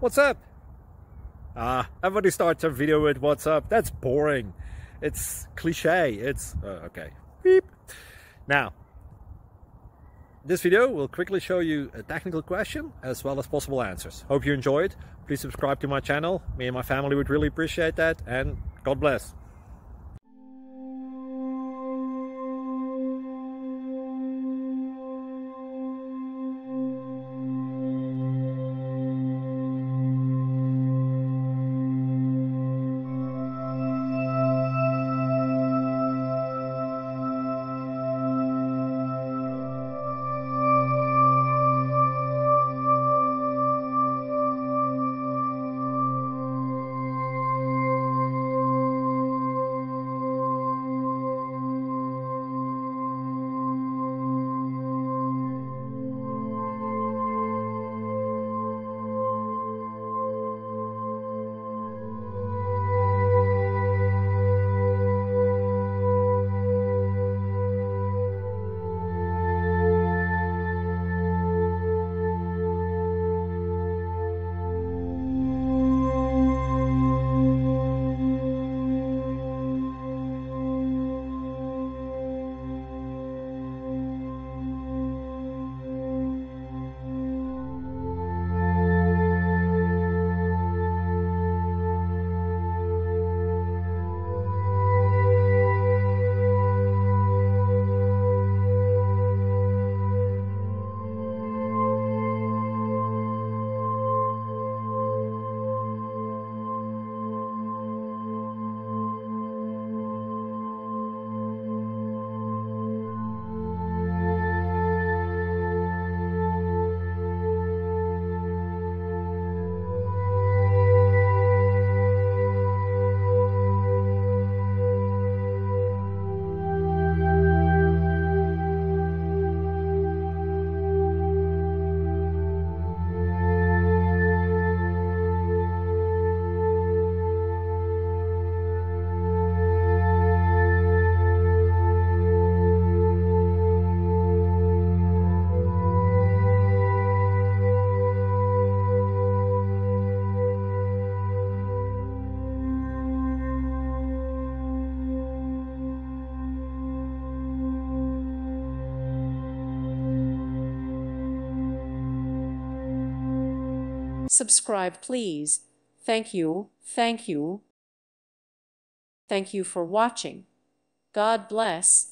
What's up? Everybody starts a video with what's up. That's boring. It's cliche. It's okay. Beep. Now, this video will quickly show you a technical question as well as possible answers. Hope you enjoyed. Please subscribe to my channel. Me and my family would really appreciate that, and God bless. Subscribe, please. Thank you. Thank you. Thank you for watching. God bless.